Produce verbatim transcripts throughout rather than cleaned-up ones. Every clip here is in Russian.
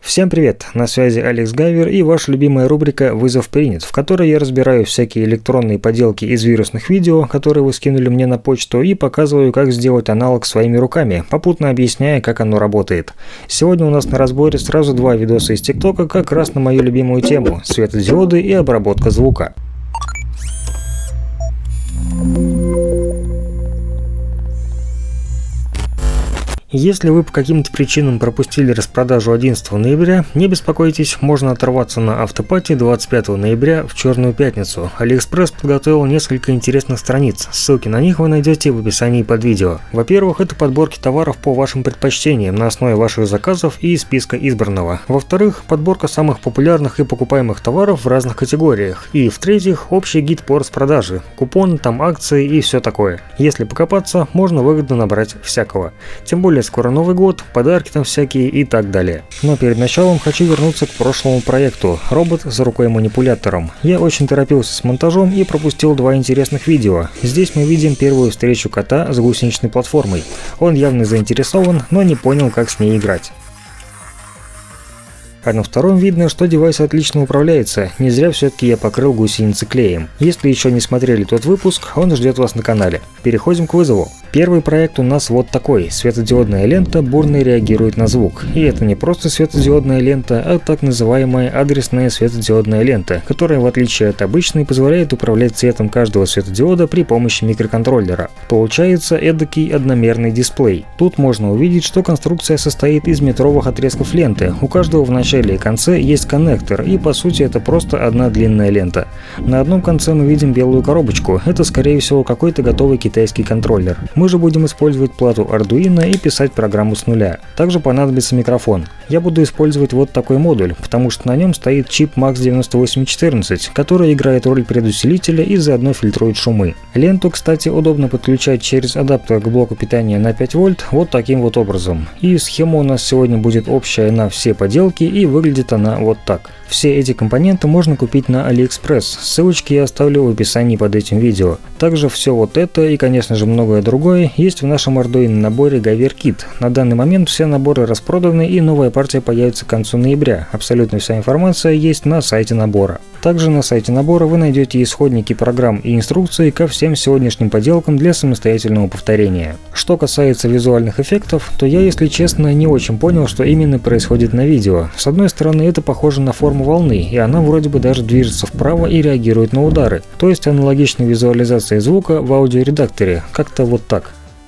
Всем привет! На связи Алекс Гайвер и ваша любимая рубрика «Вызов принят», в которой я разбираю всякие электронные поделки из вирусных видео, которые вы скинули мне на почту, и показываю, как сделать аналог своими руками, попутно объясняя, как оно работает. Сегодня у нас на разборе сразу два видоса из ТикТока как раз на мою любимую тему – светодиоды и обработка звука. Если вы по каким-то причинам пропустили распродажу одиннадцатого ноября, не беспокойтесь, можно оторваться на автопати двадцать пятого ноября в Черную пятницу. AliExpress подготовил несколько интересных страниц, ссылки на них вы найдете в описании под видео. Во-первых, это подборки товаров по вашим предпочтениям на основе ваших заказов и списка избранного. Во-вторых, подборка самых популярных и покупаемых товаров в разных категориях. И в-третьих, общий гид по распродаже, купоны, там акции и все такое. Если покопаться, можно выгодно набрать всякого. Тем более скоро Новый год, подарки там всякие и так далее. Но перед началом хочу вернуться к прошлому проекту – робот за рукой-манипулятором. Я очень торопился с монтажом и пропустил два интересных видео. Здесь мы видим первую встречу кота с гусеничной платформой. Он явно заинтересован, но не понял, как с ней играть. А на втором видно, что девайс отлично управляется, не зря все-таки я покрыл гусеницы клеем. Если еще не смотрели тот выпуск, он ждет вас на канале. Переходим к вызову. Первый проект у нас вот такой. Светодиодная лента бурно реагирует на звук. И это не просто светодиодная лента, а так называемая адресная светодиодная лента, которая в отличие от обычной позволяет управлять цветом каждого светодиода при помощи микроконтроллера. Получается эдакий одномерный дисплей. Тут можно увидеть, что конструкция состоит из метровых отрезков ленты. У каждого в начале и конце есть коннектор, и по сути это просто одна длинная лента. На одном конце мы видим белую коробочку, это скорее всего какой-то готовый китайский контроллер. Мы же будем использовать плату Arduino и писать программу с нуля. Также понадобится микрофон. Я буду использовать вот такой модуль, потому что на нем стоит чип макс девяносто восемь четырнадцать, который играет роль предусилителя и заодно фильтрует шумы. Ленту, кстати, удобно подключать через адаптер к блоку питания на пять вольт вот таким вот образом. И схема у нас сегодня будет общая на все поделки, и выглядит она вот так. Все эти компоненты можно купить на AliExpress, ссылочки я оставлю в описании под этим видео. Также все вот это и, конечно же, многое другое есть в нашем Arduino наборе Guyver Kit. На данный момент все наборы распроданы и новая партия появится к концу ноября. Абсолютно вся информация есть на сайте набора. Также на сайте набора вы найдете исходники программ и инструкции ко всем сегодняшним поделкам для самостоятельного повторения. Что касается визуальных эффектов, то я, если честно, не очень понял, что именно происходит на видео. С одной стороны, это похоже на форму волны, и она вроде бы даже движется вправо и реагирует на удары. То есть аналогичная визуализация звука в аудиоредакторе, как-то вот так.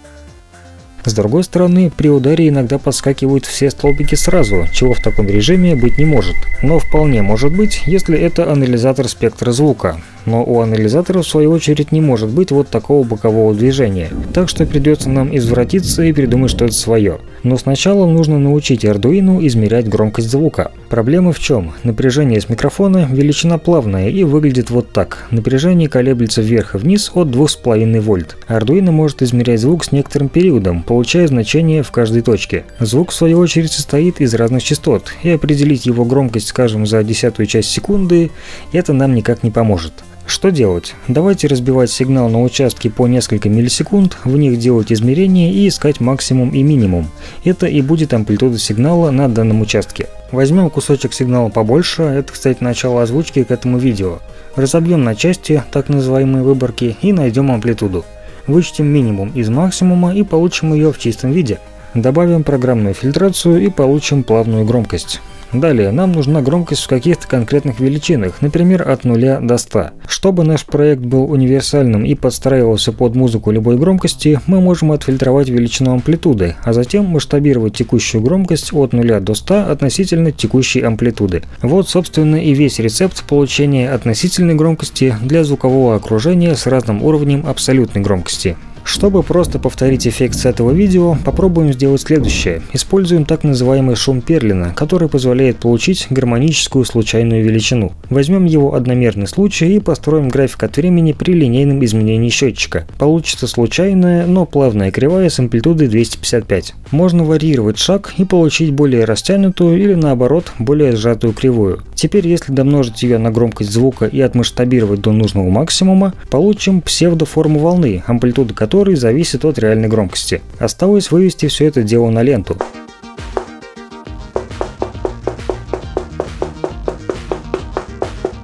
С другой стороны, при ударе иногда подскакивают все столбики сразу, чего в таком режиме быть не может. Но вполне может быть, если это анализатор спектра звука. Но у анализатора в свою очередь не может быть вот такого бокового движения. Так что придется нам извратиться и придумать что-то свое. Но сначала нужно научить Arduino измерять громкость звука. Проблема в чем? Напряжение с микрофона величина плавная и выглядит вот так. Напряжение колеблется вверх и вниз от двух с половиной вольт. Arduino может измерять звук с некоторым периодом, получая значение в каждой точке. Звук в свою очередь состоит из разных частот, и определить его громкость, скажем, за десятую часть секунды, это нам никак не поможет. Что делать? Давайте разбивать сигнал на участки по несколько миллисекунд, в них делать измерения и искать максимум и минимум. Это и будет амплитуда сигнала на данном участке. Возьмем кусочек сигнала побольше, это, кстати, начало озвучки к этому видео. Разобьем на части, так называемые выборки, и найдем амплитуду. Вычтем минимум из максимума и получим ее в чистом виде. Добавим программную фильтрацию и получим плавную громкость. Далее нам нужна громкость в каких-то конкретных величинах, например, от нуля до ста. Чтобы наш проект был универсальным и подстраивался под музыку любой громкости, мы можем отфильтровать величину амплитуды, а затем масштабировать текущую громкость от нуля до ста относительно текущей амплитуды. Вот, собственно, и весь рецепт получения относительной громкости для звукового окружения с разным уровнем абсолютной громкости. Чтобы просто повторить эффект с этого видео, попробуем сделать следующее. Используем так называемый шум Перлина, который позволяет получить гармоническую случайную величину. Возьмем его одномерный случай и построим график от времени при линейном изменении счетчика. Получится случайная, но плавная кривая с амплитудой двести пятьдесят пять. Можно варьировать шаг и получить более растянутую или наоборот более сжатую кривую. Теперь, если домножить ее на громкость звука и отмасштабировать до нужного максимума, получим псевдоформу волны, амплитуда которой зависит от реальной громкости. Осталось вывести все это дело на ленту.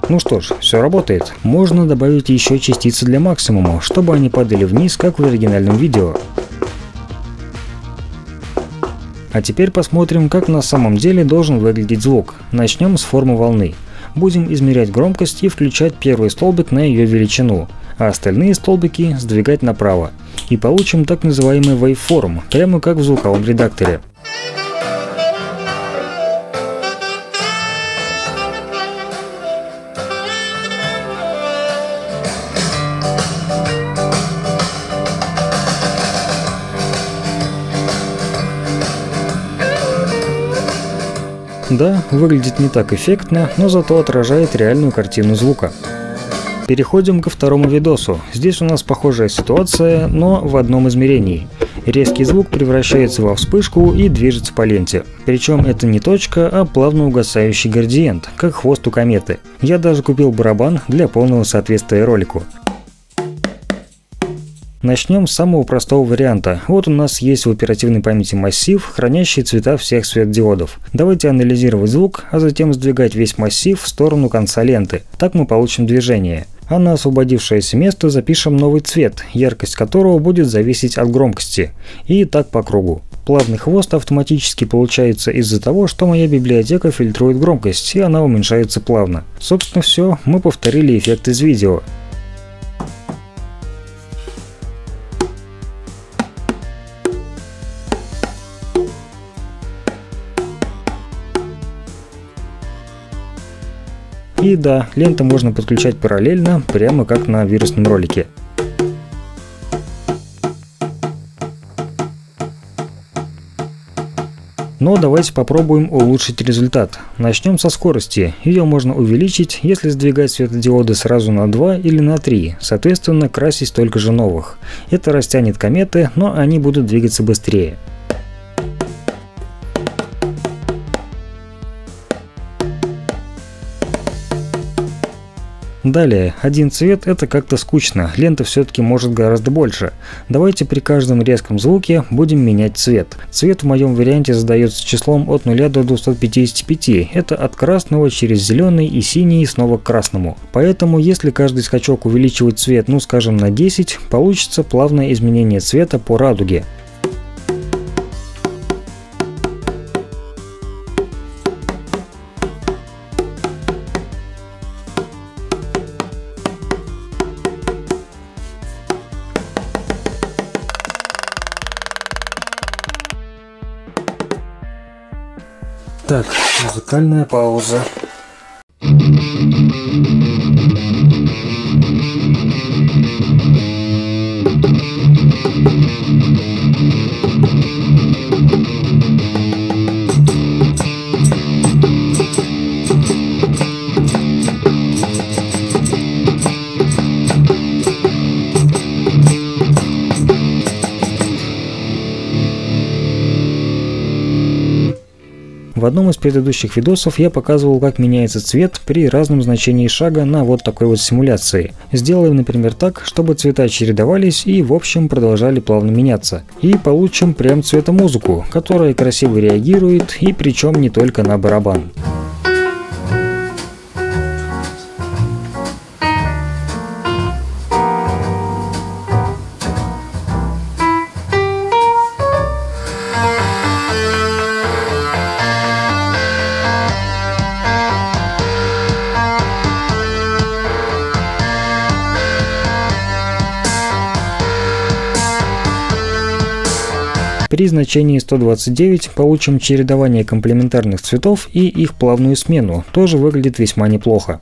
Ну что ж, все работает. Можно добавить еще частицы для максимума, чтобы они падали вниз, как в оригинальном видео. А теперь посмотрим, как на самом деле должен выглядеть звук. Начнем с формы волны. Будем измерять громкость и включать первый столбик на ее величину, а остальные столбики сдвигать направо. И получим так называемый waveform, прямо как в звуковом редакторе. Да, выглядит не так эффектно, но зато отражает реальную картину звука. Переходим ко второму видосу. Здесь у нас похожая ситуация, но в одном измерении. Резкий звук превращается во вспышку и движется по ленте. Причем это не точка, а плавно угасающий градиент, как хвост у кометы. Я даже купил барабан для полного соответствия ролику. Начнем с самого простого варианта. Вот у нас есть в оперативной памяти массив, хранящий цвета всех светодиодов. Давайте анализировать звук, а затем сдвигать весь массив в сторону конца ленты. Так мы получим движение. А на освободившееся место запишем новый цвет, яркость которого будет зависеть от громкости. И так по кругу. Плавный хвост автоматически получается из-за того, что моя библиотека фильтрует громкость, и она уменьшается плавно. Собственно все, мы повторили эффект из видео. И да, ленту можно подключать параллельно, прямо как на вирусном ролике. Но давайте попробуем улучшить результат. Начнем со скорости. Ее можно увеличить, если сдвигать светодиоды сразу на два или на три, соответственно красить столько же новых. Это растянет кометы, но они будут двигаться быстрее. Далее, один цвет это как-то скучно, лента все-таки может гораздо больше. Давайте при каждом резком звуке будем менять цвет. Цвет в моем варианте задается числом от нуля до двухсот пятидесяти пяти, это от красного через зеленый и синий снова к красному. Поэтому если каждый скачок увеличивать цвет, ну скажем на десять, получится плавное изменение цвета по радуге. Так, музыкальная пауза. В одном из предыдущих видосов я показывал, как меняется цвет при разном значении шага на вот такой вот симуляции. Сделаем, например, так, чтобы цвета чередовались и в общем продолжали плавно меняться. И получим прям цветомузыку, которая красиво реагирует, и причем не только на барабан. При значении сто двадцать девять получим чередование комплементарных цветов и их плавную смену, тоже выглядит весьма неплохо.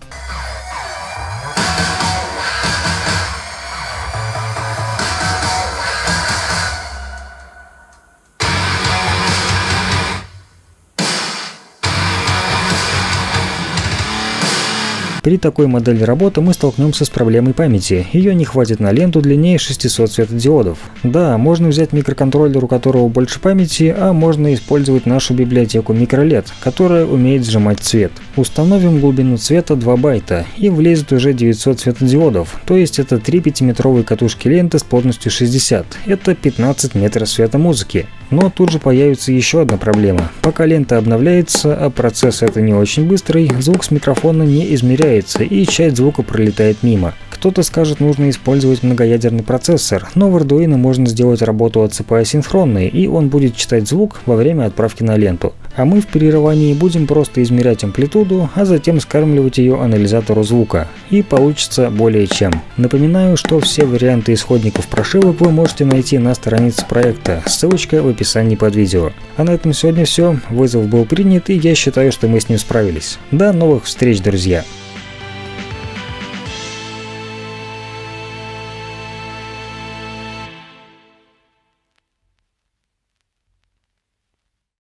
При такой модели работы мы столкнемся с проблемой памяти. Ее не хватит на ленту длиннее шестисот светодиодов. Да, можно взять микроконтроллер, у которого больше памяти, а можно использовать нашу библиотеку микролед, которая умеет сжимать цвет. Установим глубину цвета два байта, и влезет уже девятьсот светодиодов, то есть это три пятиметровые катушки ленты с плотностью шестьдесят. Это пятнадцать метров светомузыки. Но тут же появится еще одна проблема. Пока лента обновляется, а процесс это не очень быстрый, звук с микрофона не измеряется. включается и часть звука пролетает мимо. Кто-то скажет, нужно использовать многоядерный процессор, но в Arduino можно сделать работу от цэ пэ асинхронной, и он будет читать звук во время отправки на ленту. А мы в прерывании будем просто измерять амплитуду, а затем скармливать ее анализатору звука. И получится более чем. Напоминаю, что все варианты исходников прошивок вы можете найти на странице проекта, ссылочка в описании под видео. А на этом сегодня все, вызов был принят, и я считаю, что мы с ним справились. До новых встреч, друзья!